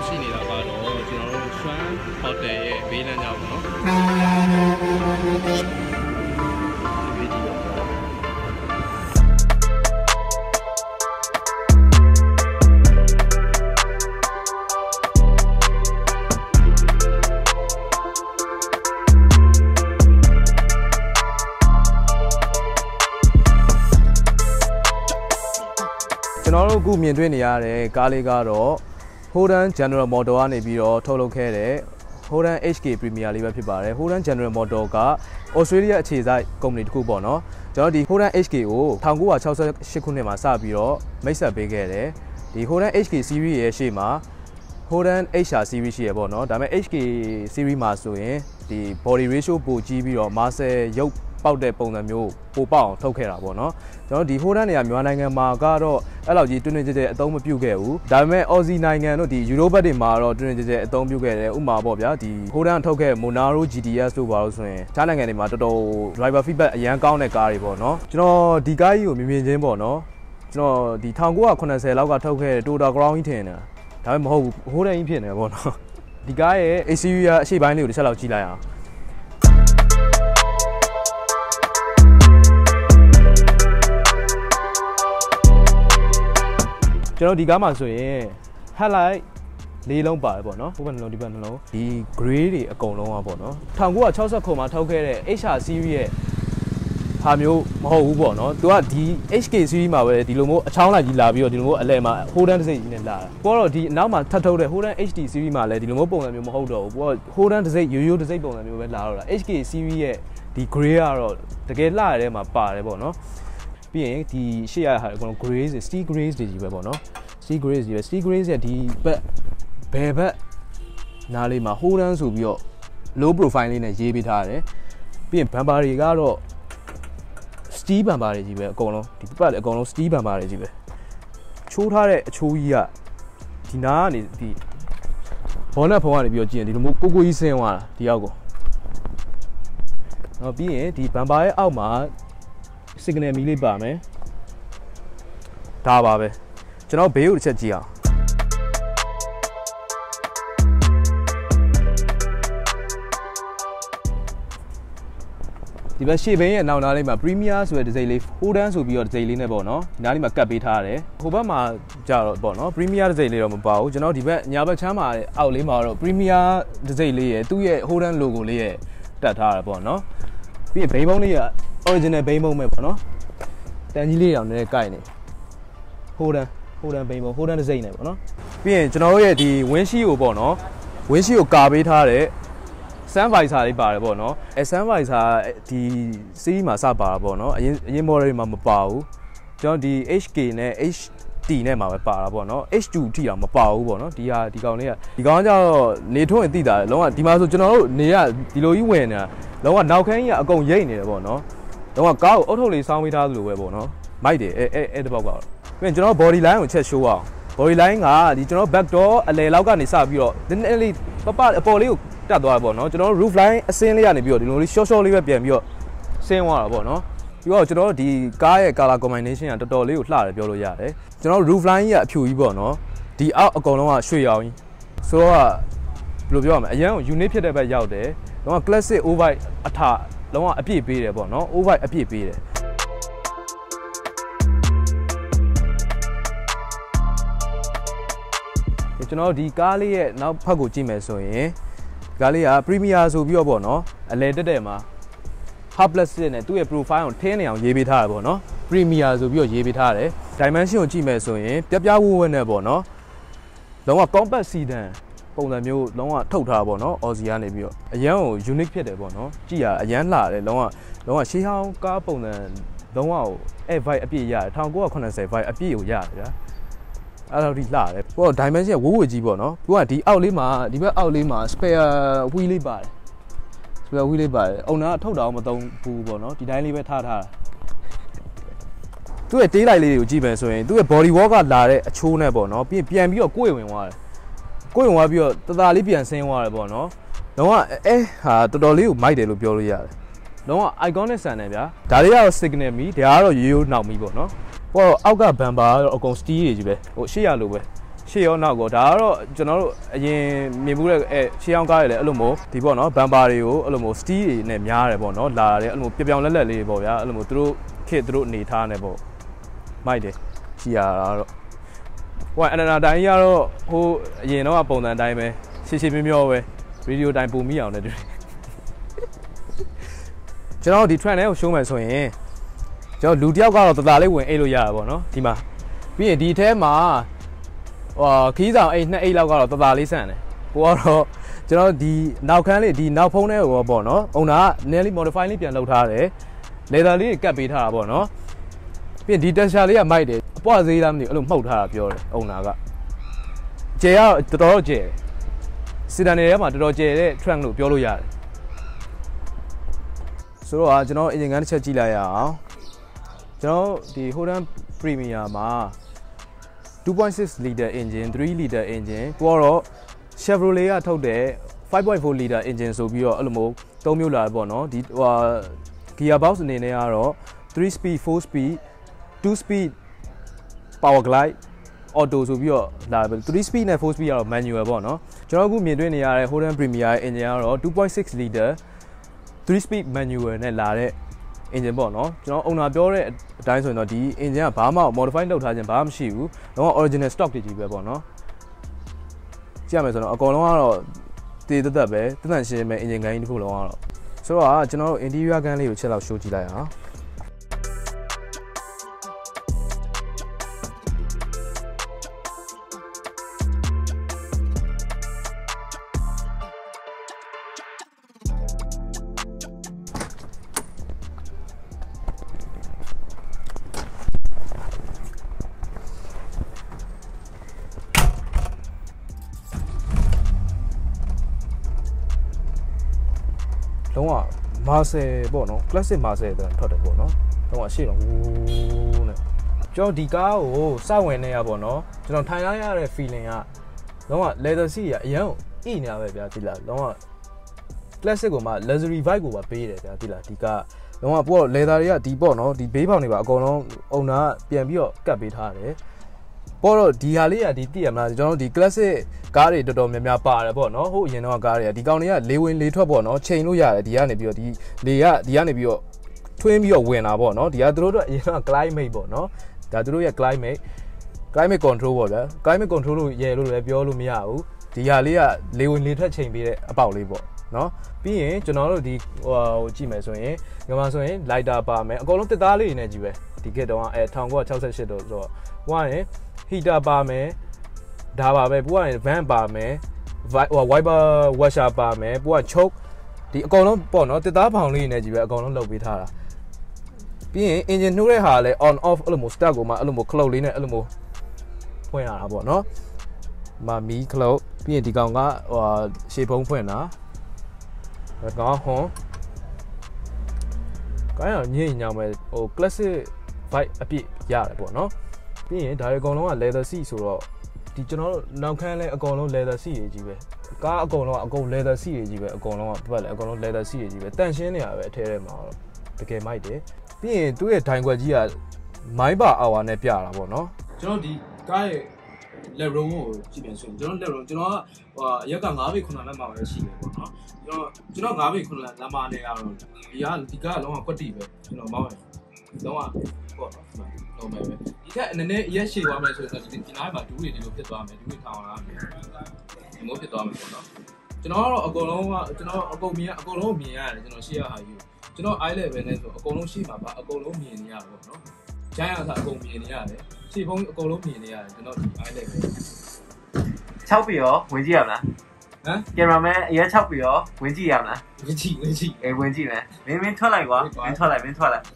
ရှိနေတာကတော့ကျွန်တော်တို့ Swan Hotel ရဲ့ဘေးလမ်းကြောင်းပေါ့နော်ကျွန်တော်တို့အခုမြင်တွေ့နေရတဲ့ကားလေးကတော့ Holden General Motor ကနေပြီးတော့ထုတ်လုပ်ခဲ့တဲ့ Holden HK Premier လေးပဲဖြစ်ပါတယ် Holden General Motor က Australia အခြေစိုက်ကုမ္ပဏီတစ်ခုပေါ့နော်ကျွန်တော်ဒီ Holden HK ကို1968ခုနှစ်မှာစပြီးတော့မိတ်ဆက်ပေးခဲ့တယ်ဒီ Holden HK series ရဲ့ရှေ့မှာ Holden HR series ရှိရပေါ့နော်ဒါပေမဲ့ HK series မှာဆိုရင်ဒီ body ratio ပိုကြီးပြီးတော့ muscle ရုပ်ပေါက်တဲ့ပုံစံမျိုးပိုပေါက်အောင်ထုတ်ခဲ့တာပေါ့နော်ကျွန်တော်ဒီ Holden တွေကမြန်မာနိုင်ငံမှာကတော့အဲ့လောက်ကြီးတွင်းတွင်းကြဲကြဲအသုံးမပြုခဲ့ဘူးဒါပေမဲ့ Aussie နိုင်ငံတို့ဒီ Europe တွေမှာတော့တွင်းတွင်းကြဲကြဲအသုံးပြုခဲ့တယ်ဥပမာပေါ့ဗျာဒီ Holden ထုတ်ခဲ့ Monaro GTS တို့ပါလို့ဆိုရင်ခြားနိုင်ငံတွေမှာတော်တော် driver feedback အရန်ကောင်းတဲ့ကားတွေပေါ့နော်ကျွန်တော်ဒီကားကြီးကိုမြင်ချင်းပေါ့နော်ကျွန်တော်ဒီ1980လောက်ကထုတ်ခဲ့တဲ့ Toyota Crown ကြီးထင်တယ်ဒါပေမဲ့မဟုတ်ဘူး Holden ကြီးဖြစ်နေပေါ့နော်ဒီကားရဲ့ ACU ရအရှိပိုင်းလေးကိုတစ်ချက်လောက်ကြည့်လိုက်အောင်ကျွန်တော်ဒီကားမှာဆိုရင် headlight ၄လုံးပါတယ်ပေါ့နော်ဟိုဘက်နှလုံးဒီဘက်နှလုံးဒီ gray တွေအကုန်လုံးอ่ะပေါ့နော်1969မှာထုတ်ခဲ့တဲ့ HR series ရဲ့ဟာမျိုးမဟုတ်ဘူးပေါ့နော်သူကဒီ HK series မှာပဲဒီလိုမျိုးအချောင်းလိုက်ကြီးလာပြီးတော့ဒီလိုမျိုးအလဲမှာ Holden တစ်စိတ်ကြီးနဲ့လာတာပို့တော့ဒီအနောက်မှာထပ်ထုတ်တဲ့ Holden HD series မှာလည်းဒီလိုမျိုးပုံစံမျိုးမဟုတ်တော့ဘူးပို့တော့ Holden တစ်စိတ်ရိုးရိုးတစ်စိတ်ပုံစံမျိုးပဲလာတော့တာ HK series ရဲ့ဒီ gray ကတော့တကယ်လှရတဲ့မှာပါတယ်ပေါ့နော်ပြီးရင်ဒီရှေ့ရဟာအကုန်လုံး grays steel grays တွေကြီးပဲပေါ့နော် steel grays ကြီးပဲ steel grays ရဲ့ဒီဘက်ဘယ်ဘက်နားလေးမှာ Holden ဆိုပြီးတော့ low profile လေးနဲ့ရေးပေးထားတယ်ပြီးရင် bumper တွေကတော့ steel bumper တွေကြီးပဲအကုန်လုံးဒီပတ်အကုန်လုံး steel bumper တွေကြီးပဲချိုးထားတဲ့အချိုးကြီးကဒီနားကနေဒီဘောနက်ဖုံးကနေပြီးတော့ကြည့်ရင်ဒီလိုမျိုးကိုကြီးဆင်းသွားတာဒီအောက်ကိုနောက်ပြီးရင်ဒီ bumper ရဲ့အောက်မှာsignal မီလေးပါမယ်ဒါပါပဲကျွန်တော်ဘေးကိုတစ်ချက်ကြည့်အောင်ဒီဘက်ရှေ့ဘင်းရဲ့နောက်နားလေးမှာ Premier ဆိုတဲ့ဒီဇိတ်လေး Holden ဆိုပြီးတော့ဒီဇိတ်လေးနဲ့ပေါ့နော်ဒီနားလေးမှာကတ်ပေးထားရတယ်ဟိုဘက်မှာကြတော့ပေါ့နော် Premier ဒီဇိတ်လေးတော့မပါဘူးကျွန်တော်ဒီဘက်ညာဘက်ချမ်းမှာအောက်လေးမှာတော့ Premier ဒီဇိတ်လေးရဲ့သူ့ရဲ့ Holden logo လေးရဲ့တက်ထားရပေါ့နော်ပြီးရင်ဘိန်းပုံးလေးက original ဘိန်းပုံးပဲပေါ့နော်တန်ကြီးလေးတောင်လည်းကိုက်နေ Holden ဘိန်းပုံး Holden တစ်စိမ့်နေပေါ့နော်ပြီးရင်ကျွန်တော်တို့ရဲ့ဒီ windshield ကိုပေါ့နော် windshield ကိုကာပေးထားတဲ့ sun visor လေးပါတယ်ပေါ့နော်sun visor ဒီ series မှာစပါတာပေါ့နော်အရင် model တွေမှာမပါဘူးကျွန်တော်ဒီ HK နဲ့ HT နဲ့မှာပဲပါတာပေါ့နော် H2 ထိအောင်မပါဘူးပေါ့နော်ဒီကောင်လေးကဒီကောင်ကျတော့နေထွန်းရင်သိတာလေလုံးဝဒီမှာဆိုကျွန်တော်တို့နေရဒီလိုကြီးဝင်နေတာလုံးဝနောက်ခန်းကြီးကအကုန်ရိတ်နေတယ်ပေါ့နော်လုံးဝကားကိုအုတ်ထုတ်လေးစောင်းပေးထားသလိုပဲပေါ့နော်မိုက်တယ်အဲ့တစ်ပေါက်ကတော့ပြီးရင်ကျွန်တော် body line ကိုချက် show အောင် body line ကဒီကျွန်တော် back door အလယ်လောက်ကနေစပြီးတော့နည်းနည်းလေးပပအပေါ်လေးကိုတက်သွားတာပေါ့နော်ကျွန်တော် roof line အစင်းလေးကနေပြီးတော့ဒီလိုလေး short လေးပဲပြန်ပြီးတော့ဆင်းသွားတာပေါ့နော်ပြီးတော့ကျွန်တော်ဒီကားရဲ့ color combination ကတော်တော်လေးကိုလှတယ်ပြောလို့ရတယ်ကျွန်တော် roof line ကြီးကအဖြူကြီးပေါ့နော်ဒီအောက်အကုန်လုံးကရွှေရောင်ကြီးဆိုတော့ဘယ်လိုပြောရမလဲအရင်က unique ဖြစ်တဲ့ဘက်ရောက်တယ်တော့ classic overbite အထလုံးဝအပြည့်ပေးတယ်ပေါ့နော် overbite အပြည့်ပေးတယ်ကျွန်တော်ဒီကားလေးရဲ့နောက်ဖက်ကိုကြည့်မယ်ဆိုရင်ဒီကားလေးက Premier ဆိုပြီးတော့ပေါ့နော်အလဲတက်မှာ half plus နဲ့သူ့ရဲ့ profile ကိုထင်းနေအောင်ရေးပေးထားတယ်ပေါ့နော် Premier ဆိုပြီးတော့ရေးပေးထားတယ် dimension ကိုကြည့်မယ်ဆိုရင်ပြဝဝနဲ့ပေါ့နော်လုံးဝ compact sedan ပုံစံမျိုးလုံးဝထုတ်ထားပေါ့နော် Aussie ကနေပြီးတော့အရန်ကို unique ဖြစ်တယ်ပေါ့နော်ကြည့်ရအရန်လှတယ်လုံးဝရှေးဟောင်းကားပုံစံလုံးဝအဲ့ vibe အပြည့်ရတယ်1980 vibe အပြည့်ကိုရတယ်ဗျာအဲ့လိုဒီလှတယ်ဟို dimension ဝဝကြီးပေါ့နော်သူကဒီအောက်လေးမှာဒီဘက်အောက်လေးမှာ spare wheel လေးပါတယ် spare wheel လေးပါတယ်အုံနာထုတ်တာမသုံးဘူးပေါ့နော်ဒီတိုင်းလေးပဲထားတာသူ့ရဲ့တေးလိုက်လေးတွေကိုကြည့်မယ်ဆိုရင်သူ့ရဲ့ body work ကလာတဲ့အချိုးနဲ့ပေါ့နော်ပြန်ပြီးတော့ကိုယ်ဝင်သွားတယ်ကိုယ်ဝင်သွားပြီးတော့တသားလေးပြန်ဆင်းသွားတယ်ပေါ့နော်လုံးဝဟာတော်တော်လေးကိုမိုက်တယ်လို့ပြောလို့ရတယ်လုံးဝ iconic ဆန်တယ်ဗျာဒါလေးကတော့ signal မီဒါကတော့ရိုးရိုးနောက်မီပေါ့နော်ဟိုအောက်က bumper ကတော့အကုန် steel တွေကြီးပဲဟိုရှေ့ရလို့ပဲရှေ့ရောနောက်ကိုဒါကတော့ကျွန်တော်တို့အရင်မြင်မှုတဲ့ရှေ့အောင်ကားရလေအဲ့လိုမျိုးဒီပေါ့နော်ဘမ်ပါတွေကိုအဲ့လိုမျိုး steel တွေနဲ့များရတယ်ပေါ့နော်လာတယ်အဲ့လိုမျိုးပြောင်လက်လက်လေးပေါ့ဗျာအဲ့လိုမျိုးသူတို့ခေတ်သူတို့အနေထားနေပေါ့မိုက်တယ်ရှိရတာတော့ဟိုအန်နာတိုင်းကတော့ဟိုအရင်တော့ပုံစံအတိုင်းပဲရှေ့မျောပဲ video တိုင်းပုံမိအောင်လည်းတွေ့ကျွန်တော်ဒီ trend လေးကို show မယ်ဆိုရင်ကျွန်တော်လူတယောက်ကတော့တသားလေးဝင်အိတ်လို့ရတာပေါ့နော်ဒီမှာပြီးရင်ဒီထဲမှာခီးဆောင်အိတ်2အိတ်လောက်ကတော့တသားလေးဆန့်တယ်ကိုကတော့ကျွန်တော်ဒီနောက်ခန်းလေးဒီနောက်ဖုံးထဲကိုပေါ့နော်အုံနာက nearly modify လေးပြန်လုပ်ထားတယ် leather လေးကတ်ပေးထားတာပေါ့နော်ပြီးရင်ဒီ texture လေးကမိုက်တယ်အပွားသေးလားမသိဘူးအဲ့လိုမှုတ်ထားတာပြောတယ်အုံနာကကျယ်ရတော်တော်ကျယ်စီဒန်နယ်ထဲမှာတော်တော်ကျယ်တဲ့ trunk လို့ပြောလို့ရတယ်ဆိုတော့ကျွန်တော်အင်ဂျင်ကန်းတစ်ချက်ကြည့်လိုက်ရအောင်ကျွန်တော်ဒီ Holden Premier မှာ 2.6 liter engine 3 liter engine ကိုကတော့ Chevrolet ကထုတ်တဲ့ 5.4 liter engine ဆိုပြီးတော့အဲ့လိုမျိုးသုံးမျိုးလာပေါ့နော်ဒီgearbox အနေနဲ့ကတော့3 speed 4 speed 2 speed power glide auto ဆိုပြီးတော့လာတယ်3 speed နဲ့ 4 speed ကတော့ manual ပေါ့နော်ကျွန်တော်အခုမြင်တွေ့နေရတဲ့ Holden Premier ရဲ့ engine ကတော့ 2.6 liter 3 speed manual နဲ့လာတဲ့ engine ပေါ့နော်ကျွန်တော်အုံနာပြောတဲ့အတိုင်းဆိုရင်တော့ဒီ engine ကဘာမှ modify လုပ်ထားခြင်းဘာမှမရှိဘူးတော့ original stock တွေကြီးပဲပေါ့နော်ကြည့်ရမယ်ဆိုတော့အကောင်လုံးကတော့တည်သက်ပဲတန်ရှင်းမဲ့ engine ကိုင်းတစ်ခုလုံးကတော့ဆိုတော့ကျွန်တော်တို့ interior ကန်းလေးကိုချက်လောက် show ကြည့်လိုက်အောင်လုံးဝ Marcel ပေါ့နော် classic Marcel တဲ့ထွက်တယ်ပေါ့နော်လုံးဝရှေ့တော့ဝူးနဲ့ကျွန်တော်ဒီကားကိုစဝင်နေရပေါ့နော်ကျွန်တော်ထိုင်လိုက်ရတဲ့ feeling ကလုံးဝ leather seat ကအရင်အိနေရပဲဗျာဒီလားလုံးဝ classic ကိုမှ luxury vibe ကိုပါပေးတယ်ဗျာဒီလားဒီကားလုံးဝပို့ leather တွေကဒီပေါ့နော်ဒီဘေးပေါင်တွေပါအကုန်လုံးအုံနာပြန်ပြီးတော့ကတ်ပေးထားတယ်ပေါ့တော့ဒီဟာလေးကဒီတည်ရမလားကျွန်တော်တို့ဒီ classic ကားတွေတော်တော်များများပါတယ်ပေါ့နော်ဟိုအရင်တော့ကားတွေကဒီကောင်တွေကလေဝင်လေထွက်ပေါ့နော်ချိန်လို့ရတယ်ဒီကနေပြီးတော့ဒီလေကဒီကနေပြီးတော့ထွင်းပြီးတော့ဝင်တာပေါ့နော်ဒီကသူတို့တော့အရင်က climate ပေါ့နော်ဒါသူတို့ရဲ့ climate control ပေါ့ဗျာ climate control လို့ရဲလို့လည်းပြောလို့မရဘူးဒီဟာလေးကလေဝင်လေထွက်ချိန်ပေးတဲ့အပေါက်လေးပေါ့နော်ပြီးရင်ကျွန်တော်တို့ဒီဟိုကြည့်မယ်ဆိုရင်ငါမှဆိုရင် lighter ပါမယ်အကုန်လုံးတစ်သားလေးနေကြီးပဲဒီကက်တော့1968တော့ဆိုတော့ဟိုကနေ heater ပါမယ်ဒါပါပဲပို့က van ပါမယ် wiper washer ပါမယ်ပို့က choke ဒီအကုန်လုံးပေါ့နော်တစ်သားဖောင်လေးနေကြီးပဲအကုန်လုံးလုပ်ပေးထားတာပြီးရင် engine နှိုးတဲ့ဟာလည်း on off အဲ့လိုမျိုး start ကိုမှအဲ့လိုမျိုး close လေးနဲ့အဲ့လိုမျိုးဖွင့်ရတာပေါ့နော်မမီ close ပြီးရင်ဒီကောင်ကရှေ့ဖုံးဖွင့်တာဒါကောင်ဟွန်ကိုင်းအောင်ညင်ညောင်ပဲဟို classic vibe အပြည့်ရတယ်ပေါ့နော်ပြီးရင်ဒါတွေအကုန်လုံးက leather seat ဆိုတော့ဒီကျွန်တော်တို့နောက်ခန်းလဲအကုန်လုံး leather seat တွေကြီးပဲကားအကုန်လုံးကအကုန် leather seat တွေကြီးပဲအကုန်လုံးကဘက်လဲအကုန်လုံး leather seat တွေကြီးပဲတန့်ရှင်းနေရပဲအထဲထဲမှာတော့တကယ်မိုက်တယ်ပြီးရင်သူ့ရဲ့ဒိုင်ခွက်ကြီးကမိုင်းပါအာဝါနဲ့ပြတာပေါ့နော်ကျွန်တော်ဒီကားရဲ့ let room ကိုကြည့်ပြန်ဆိုရင်ကျွန်တော် let room ကျွန်တော်ကရက်က9ပေ9လမ်းမှာပဲရှိတယ်ပေါ့နော်ကျွန်တော်9ပေ9လမ်းမှာနေရတော့ဒီကားကလုံးဝကွက်တီပဲကျွန်တော်မောင်းတယ်လုံးဝပေါ့နော်လုံးပဲဒီထက်နည်းနည်းရက်ရှည်သွားမယ်ဆိုရင်ဒီနားမှာဒူးတွေဒီလိုဖြစ်သွားမယ်ဒူးတွေထောင်လာမယ်ဒီလိုဖြစ်သွားမယ်ပေါ့နော်ကျွန်တော်ကတော့အကုန်လုံးကကျွန်တော်အကုန်မြင်ရတယ်ကျွန်တော်ရှေ့ရဟာကြီးကျွန်တော် eye level နဲ့ဆိုအကုန်လုံးရှေ့မှာပါအကုန်လုံးမြင်နေရပေါ့နော်ဂျိုင်းအောင်ဆိုအကုန်မြင်နေရတယ်ရှေ့ဖုံးအကုန်လုံးမြင်နေရတယ်ကျွန်တော်ဒီ eye level 6ပြီရောဝင်ကြည့်ရမလားဟမ်ကင်မရာမန်အရင်6ပြီရောဝင်ကြည့်ရမလားဝင်ကြည့်ဝင်ကြည့်မယ်မင်းထွက်လိုက်ကွာမင်းထွက်လိုက်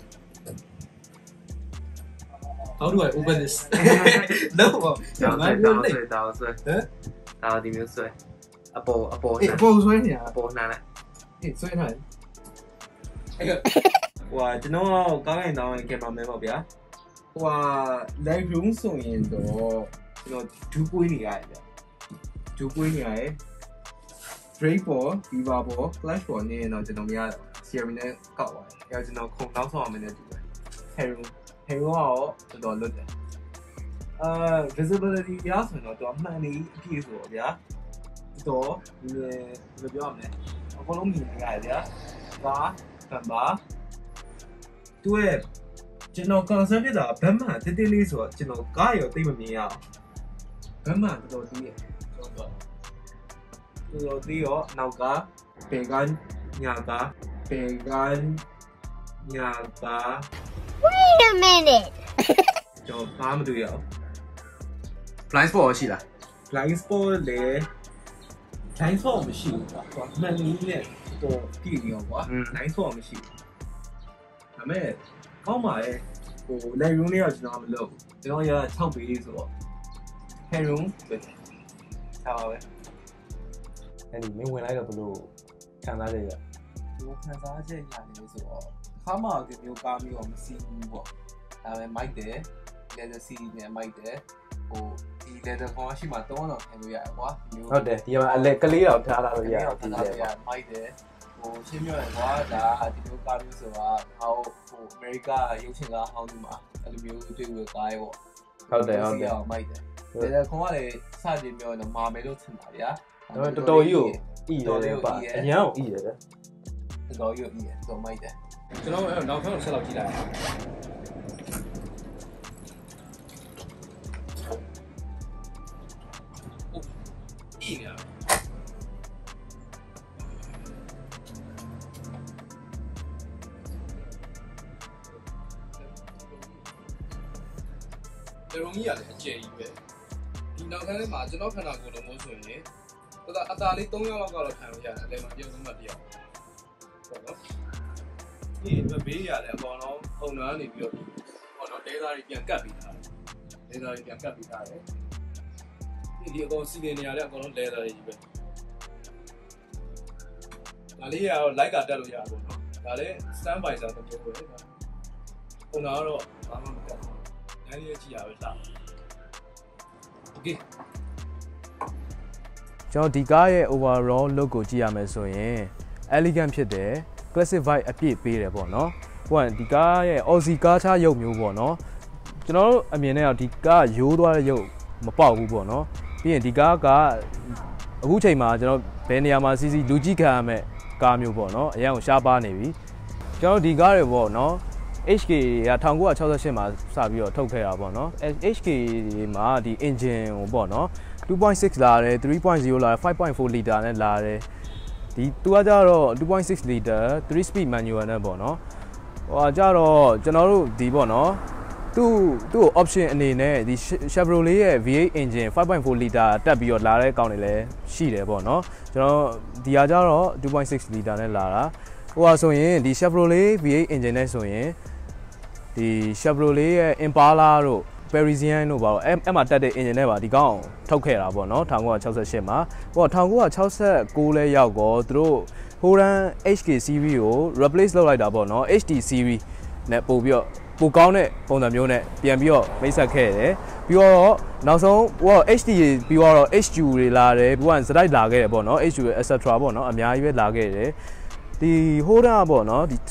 How do I open this? No. တောင်းဆွဲဟမ်ဒါဒီမျိုးဆွဲအပေါ်ဆွဲနေရအပေါ်နှမ်းလိုက်ဆွဲထားတယ်အဲ့ကဟိုကျွန်တော်ကောင်းရင်တောင်းရင်ကင်မရာမန်ပေါ့ဗျာဟို live room ဆိုရင်တော့ကျွန်တော်ဒူးပွေးနေရတယ်ဗျဒူးပွေးနေရတယ် brake ပေါ် lever ပေါ် clutch ပေါ်နေရင်တော့ကျွန်တော်မရတော့ steering နဲ့ကောက်သွားတယ်အဲ့ကျွန်တော်ခုံတောင်းဆောင်ရမယ်နဲ့တူတယ် hero ကတော့တော်တော်လွတ်တယ် visibility ရဆိုရင်တော့မှန်နေအပြည့်ဆိုတော့ဗျာတော့ဒီလိုပြောရမယ်အကုန်လုံးမြင်နေရတယ်ဗျာကားဗန်ပါသူရဲ့ကျွန်တော် concern ဖြစ်တာဗတ်မှန်တိတိလေးဆိုတော့ကျွန်တော်ကားရောသိမမြင်ရအောင်ဗတ်မှန်တော်သေးရဲ့ကျွန်တော်သိရောနောက်ကပေကညာကပေကညာက Wait a minute ကျွန်တော်ဘာမှမတွေ့ရအောင် blind spot ရှိလား blind spot လေ blind spot မရှိဘူးကွာမှန်နေနဲ့တော့ကြည့်နေရောကွာ blind spot မရှိဘူးဒါမဲ့ကောင်းပါရဲ့ဟို light room လေးတော့ကျွန်တော်မလုပ်ဘူးကျွန်တော်ရ6ပေဆိုတော့ hand room ပဲထားပါပဲအဲ့ဒီမင်းဝင်လိုက်တော့ဘလို့ခံစားရရဒီခံစားချက်ရတယ်ဆိုတော့အခါမှဒီမျိုးကားမျိုးမစီးဘူးပေါ့ဒါပေမဲ့ mic တယ် leather seat နဲ့ mic တယ်ဟိုဒီ leather ကောင်ရှိမှ3000တော့ခံလို့ရတယ်ကွာဟုတ်တယ်ဒီမှာအလက်ကလေးတော့ထားလာလို့ရတယ်ဒီလေ mic တယ်ဟိုရှင်းပြရကွာဒါဒီမျိုးကားမျိုးဆိုတာဟိုအမေရိကရုပ်ရှင်ကားဟောင်းဒီမှာအဲ့လိုမျိုးတွေ့တွေ့ကားရောဟုတ်တယ် mic တယ် leather ကောင်ကလည်းစကြည့်မျိုးတော့မာမယ်လို့ထင်ပါဗျာတော်တော်ကြီးကိုအီတယ်ပါအရန်ကိုအီတယ်တော်တော်ကြီးကိုအီတယ်ဆိုမိုက်တယ်ကျွန်တော်အဲ့နောက်ထပ်ဆက်လောက်ကြည့်လိုက်အီရဒီရုံကြီးရတယ်အကျယ်ကြီးပဲဒီနောက်ခန်းထဲမှာကျွန်တော်ခန္ဓာကိုယ်လုံးမို့ဆိုရင်အသားလေး3ယောက်လောက်ကတော့ခံလို့ရတယ်အလဲမှာပြုံးဆုံးမှတယောက်ပေါ့နော်ဒီဘေးရတယ်အကောင်လုံးအုံနာနေပြီးတော့ပေါ့နော်ဒေတာတွေပြန်ကတ်ပြီးသားဒေတာတွေပြန်ကတ်ပြီးသားတယ်ဒီအကောင်စီနေရတဲ့အကောင်လုံးဒေတာတွေကြီးပဲဒါလေးကတော့ like ကတက်လို့ရပါဘူးနော်ဒါလည်း stand by ဆိုတော့ပြောလို့ရတယ်အုံနာကတော့ဘာမှမကတ်ဘူးညနေကြည့်ရပဲလား okayကျွန်တော်ဒီကားရဲ့ overall look ကိုကြည့်ရမယ်ဆိုရင် elegant ဖြစ်တယ် classic vibe အပြည့်ပေးတယ်ပေါ့နော်ဟိုကဒီကားရဲ့ Aussie ကားချရုပ်မျိုးပေါ့နော်ကျွန်တော်တို့အမြင်နဲ့တော့ဒီကားရိုးသွားတဲ့ရုပ်မပေါက်ဘူးပေါ့နော်ပြီးရင်ဒီကားကအခုချိန်မှာကျွန်တော်ဘယ်နေရာမှာစီစီလူကြီးခံရမယ်ကားမျိုးပေါ့နော်အရင်ကရှားပါနေပြီကျွန်တော်ဒီကားတွေပေါ့နော်HK က1968မှာစပြီးတော့ထုတ်ခဲ့တာပေါ့နော် HK မှာဒီ engine ဟိုပေါ့နော်2.6 လာတယ် 3.0 လာတယ် 5.4 liter နဲ့လာတယ်ဒီသူကကြတော့2.6 liter 3 speed manual နဲ့ပေါ့နော်ဟိုကြတော့ကျွန်တော်တို့ဒီပေါ့နော်သူ့ option အနေနဲ့ဒီ Chevrolet ရဲ့ V8 engine 5.4 liter တက်ပြီးတော့လာတဲ့ကောင်တွေလည်းရှိတယ်ပေါ့နော်ကျွန်တော်ဒီကကြတော့2.6 liter နဲ့လာတာဟိုဆိုရင်ဒီ Chevrolet V8 engine နဲ့ဆိုရင်ဒီ Chevrolet ရဲ့ Impala တို့ Parisian တို့ပါတော့အဲ့မှာတက်တဲ့ engine နဲ့ပါဒီကောင်ထုတ်ခဲ့တာပေါ့နော်1968မှာဟို1969လဲရောက်တော့သူတို့ Horan HK series ကို replace လုပ်လိုက်တာပေါ့နော် HD series နဲ့ပို့ပြီးတော့ပိုကောင်းတဲ့ပုံစံမျိုးနဲ့ပြန်ပြီးတော့မိတ်ဆက်ခဲ့တယ်ပြီးတော့နောက်ဆုံးဟို HD ပြီးတော့ HQ တွေလာတယ်ပြီးတော့စတိုက်လာခဲ့တယ်ပေါ့နော် HQ etc ပေါ့နော်အများကြီးပဲလာခဲ့တယ်ဒီ Horan ပေါ့နော်ဒီ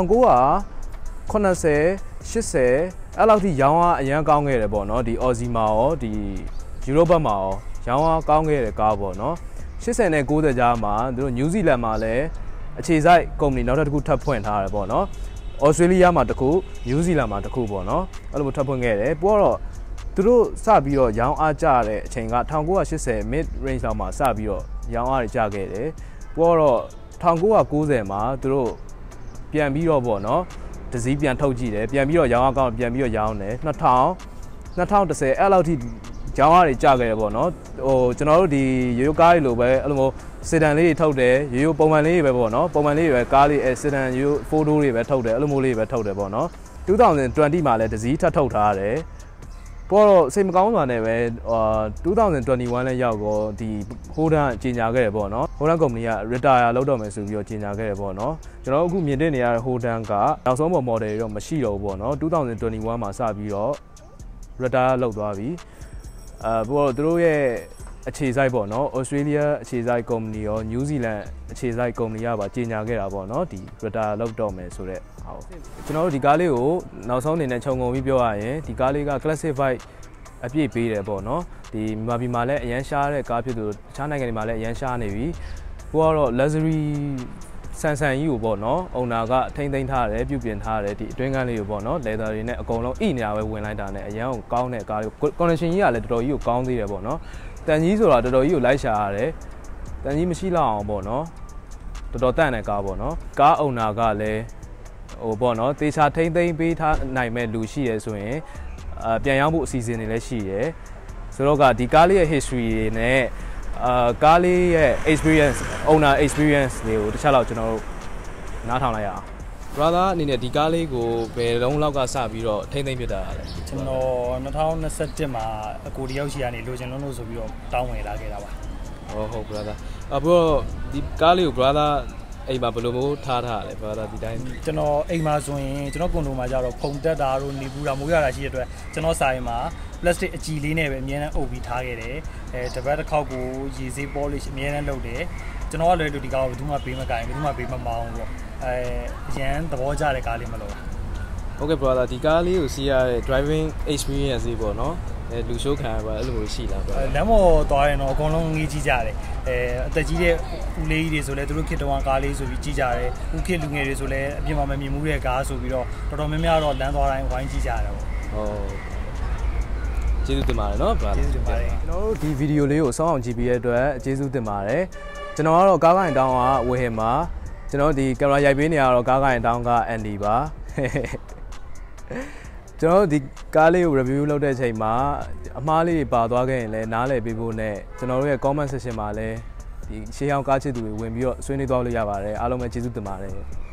1980 80အဲ့လောက်ထိရောင်းအားအရန်ကောင်းခဲ့တယ်ပေါ့နော်ဒီ Aussie မှာရောဒီ Europe မှာရောရောင်းအားကောင်းခဲ့တဲ့ကားပေါ့နော်80နဲ့90ကြားမှာသူတို့ New Zealand မှာလည်းအခြေစိုက်ကုမ္ပဏီနောက်တစ်ခုထပ်ဖွင့်ထားတယ်ပေါ့နော် Australia မှာတစ်ခု New Zealand မှာတစ်ခုပေါ့နော်အဲ့လိုထပ်ဖွင့်ခဲ့တယ်ပို့တော့သူတို့စပြီးတော့ရောင်းအားကျတဲ့အချိန်က1980 mid range လောက်မှာစပြီးတော့ရောင်းအားတွေကျခဲ့တယ်ပို့တော့1990မှာသူတို့ပြန်ပြီးတော့ပေါ့နော်တစည်းပြန်ထုတ်ကြည့်တယ်ပြန်ပြီးတော့ရောင်းအောင်ကောင်းပြန်ပြီးတော့ရောင်းတယ်2010အဲ့လောက်ထိရောင်းရတွေကြခဲ့တယ်ပေါ့နော်ဟိုကျွန်တော်တို့ဒီရိုးရိုးကားတွေလိုပဲအဲ့လိုမျိုးစေဒန်လေးတွေထုတ်တယ်ရိုးရိုးပုံမှန်လေးတွေပဲပေါ့နော်ပုံမှန်လေးတွေပဲကားလေးစေဒန်ရိုး4 door တွေပဲထုတ်တယ်အဲ့လိုမျိုးလေးပဲထုတ်တယ်ပေါ့နော်2020မှာလည်းတစည်းထပ်ထုတ်ထားရတယ်ပေါ်တော့စိတ်မကောင်းစွာနဲ့ပဲ2021လဲရောက်တော့ဒီ Horan ကြီးညာခဲ့တယ်ပေါ့နော် Horan ကုမ္ပဏီက retire လုပ်တော့မယ်ဆိုပြီးတော့ကြီးညာခဲ့တယ်ပေါ့နော်ကျွန်တော်အခုမြင်တွေ့နေရတဲ့ Horan ကနောက်ဆုံးပေါ် model တွေတော့မရှိတော့ဘူးပေါ့နော်2021မှာစပြီးတော့ retire လုပ်သွားပြီပေါ်တော့သူတို့ရဲ့အခြေစိုက်ပေါ့နော် Australia အခြေစိုက်ကုမ္ပဏီရော New Zealand အခြေစိုက်ကုမ္ပဏီကပါကြီးညာခဲ့တာပေါ့နော်ဒီ retire လုပ်တော့မယ်ဆိုတဲ့ကျွန်တော်တို့ဒီကားလေးကိုနောက်ဆုံးအနေနဲ့ခြုံငုံပြီးပြောရရင်ဒီကားလေးက classic vibe အပြည့်ပေးတယ်ပေါ့နော်ဒီမြန်မာပြည်မှာလည်းအရန်ရှားတဲ့ကားဖြစ်သူတခြားနိုင်ငံတွေမှာလည်းအရန်ရှားနေပြီကိုကတော့ luxury ဆန်ကြီးကိုပေါ့နော်အုံနာကထိမ့်သိမ်းထားတယ်ပြုပြင်ထားတယ်ဒီအတွင်းကန်းလေးကိုပေါ့နော် leather တွေနဲ့အကုန်လုံးဣနေတာပဲဝင်လိုက်တာနဲ့အရန်ကိုကောင်းတဲ့ကားလေး condition ကြီးကလည်းတော်တော်ကြီးကိုကောင်းသေးတယ်ပေါ့နော်တန်ကြီးဆိုတာတော်တော်ကြီးကိုလိုက်ရှာရတယ်တန်ကြီးမရှိလောက်အောင်ပေါ့နော်တော်တော်တန့်တဲ့ကားပေါ့နော်ကားအုံနာကလည်းဟိုပေါ့နော်တေချာထိမ့်သိမ်းပေးထားနိုင်မဲ့လူရှိရဲဆိုရင်ပြန်ရောက်ဖို့အစီအစဉ်တွေလည်းရှိရဲဆိုတော့ကဒီကားလေးရဲ့ history တွေနဲ့ကားလေးရဲ့ experience owner experience တွေကိုတစ်ချက်တော့ကျွန်တော်တို့နားထောင်လိုက်ရအောင် brother အနေနဲ့ဒီကားလေးကိုဘယ်လုံးလောက်ကစပြီးတော့ထိမ့်သိမ်းပြတာလဲကျွန်တော်2021မှာအကိုတယောက်ရှိရနေလိုချင်လုံးလို့ဆိုပြီးတော့တောင်းဝင်လာခဲ့တာပါဟုတ် brother အခုတော့ဒီကားလေးကို brother အိမ်မှာဘယ်လိုမျိုးထားထားလဲ brother ဒီတိုင်းကျွန်တော်အိမ်မှာဆိုရင်ကျွန်တော်ကွန်ဒိုမှာကြတော့ဖုန်တက်တာတို့နေပူတာမိုးရတာရှိတဲ့အတွက်ကျွန်တော်ဆိုင်မှာ plastic အကြည်လေးနဲ့ပဲအများနဲ့အုပ်ပြီးထားခဲ့တယ်တပတ်တစ်ခေါက်ကိုရေစေး polish အများနဲ့လုပ်တယ်ကျွန်တော်ကလည်းဒီကားကိုဘယ်သူမှပေးမကင်ဘယ်သူမှပေးမမောင်းပေါ့အရန်သဘောကျတဲ့ကားလေးမလို့ဟုတ်ကဲ့ brother ဒီကားလေးကိုစီးရတဲ့ driving experience လေးပေါ့နော်လူရှိုးခံရပါအဲ့လိုမျိုးရှိလားလမ်းပေါ်သွားရင်တော့အကုန်လုံးငေးကြည့်ကြတယ်အသက်ကြီးတဲ့ဦးလေးကြီးတွေဆိုလဲသူတို့ခေတ္တဝါကားလေးဆိုပြီးကြည့်ကြတယ်ဦးခေတ်လူငယ်တွေဆိုလဲအပြင်မှာမမြင်မှုတဲ့ကားဆိုပြီးတော့တော်တော်များများတော့လမ်းသွားတိုင်းဝိုင်းကြည့်ကြရတယ်ပေါ့ဟုတ်ကျေးဇူးတင်ပါတယ်နော် brother ကျေးဇူးတင်ပါတယ်ကျွန်တော်တို့ဒီဗီဒီယိုလေးကိုစောင့်အောင်ကြည့်ပြီးရတဲ့အတွက်ကျေးဇူးတင်ပါတယ်ကျွန်တော်ကတော့ကားကိုင်တောင်းကဝေဟင်မှာကျွန်တော်ဒီကင်မရာရိုက်ပေးနေရတော့ကားကိုင်တောင်းကအန်ဒီပါကျွန်တော်ဒီကားလေးကို review လုပ်တဲ့အချိန်မှာအမှားလေးတွေပါသွားခဲ့ရင်လည်းနားလည်ပေးဖို့နဲ့ကျွန်တော်တို့ရဲ့ comment section မှာလည်းဒီရှေးဟောင်းကားချစ်သူတွေဝင်ပြီးတော့ဆွေးနွေးသွားလို့ရပါတယ်အားလုံးပဲကျေးဇူးတင်ပါတယ်